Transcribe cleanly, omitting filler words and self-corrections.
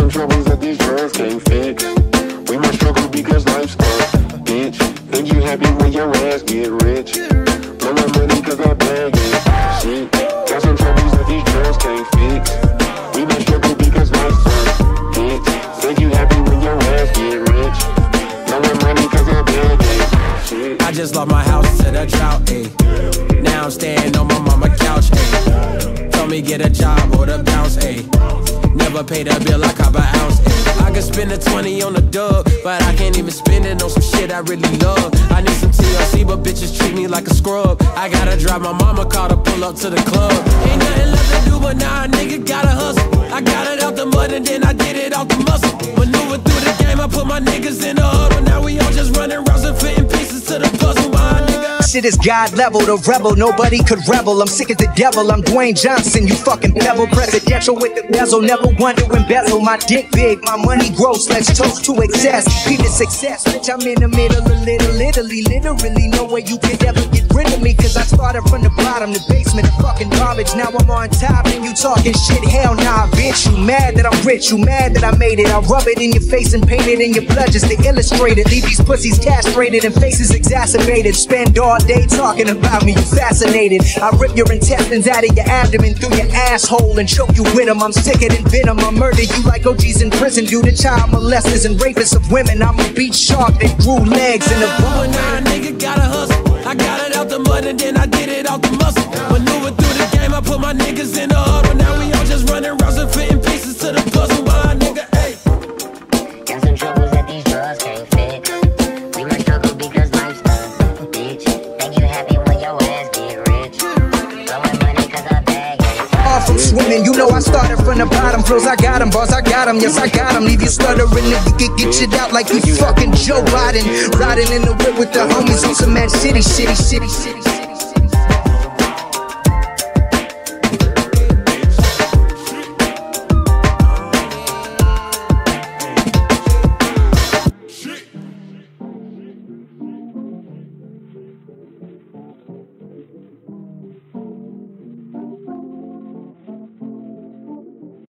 some troubles that these drugs can't fix. We must struggle because life's tough, bitch. Think you happy when your ass get rich? Blow my money cause I bag it. Shit, got some troubles that these drugs can't fix. We must struggle because life's tough, bitch. Think you happy when your ass get rich? Blow my money cause I bag it. Shit. I just lost my house to the drought, ayy. Now I'm staying on my mama couch, ayy. Told me get a job or the bounce, ayy. Never paid a bill, I cop an ounce, ayy. I could spend a 20 on the dub, but I can't even spend it on some shit I really love. I need some TLC, but bitches treat me like a scrub. I gotta drive my mama car to pull up to the club. Ain't nothing left to do, but now a nigga gotta hustle. I got it out the mud and then I did it out the muscle. Maneuver through the game, I put my niggas in the huddle. Now we all just running rounds and fitting pieces to the puzzle. My nigga. Shit is God level, the rebel, nobody could rebel. I'm sick as the devil, I'm Dwayne Johnson, you fucking pebble. Presidential with the bezel, never want to embezzle. My dick big, my money gross, let's toast to excess. Be the success, bitch, I'm in the middle of literally no way you can ever get rid of me. Cause I started from the bottom, the basement, the fucking garbage. Now I'm on top and you talking shit, hell nah, bitch. You mad that I'm rich, you mad that I made it. I rub it in your face and paint it in your blood just to illustrate it. Leave these pussies castrated and faces exacerbated. Spend all day talking about me, you fascinated. I rip your intestines out of your abdomen through your asshole and choke you with them. I'm sicker than venom, I murder you like OGs in prison due to child molesters and rapists of women. I'm a beach shark that grew legs in the But now a nigga gotta hustle. I got it out the mud and then I did it out the muscle. Maneuver through the game, I put my niggas in the huddle. Now we all just running rounds and fitting pieces to the puzzle. My nigga, ayy. Got some troubles that these drugs can't fix. We must struggle because life's tough, bitch. Think you happy when your ass get rich? Blowing money cause I bag it. Off from swimming, you know I started from the bottom. Flows, I got 'em, boss, I got 'em, yes I got 'em. Leave you stuttering if you could get shit out like you fucking Joe Biden. Riding in the whip with the homies on some mad city.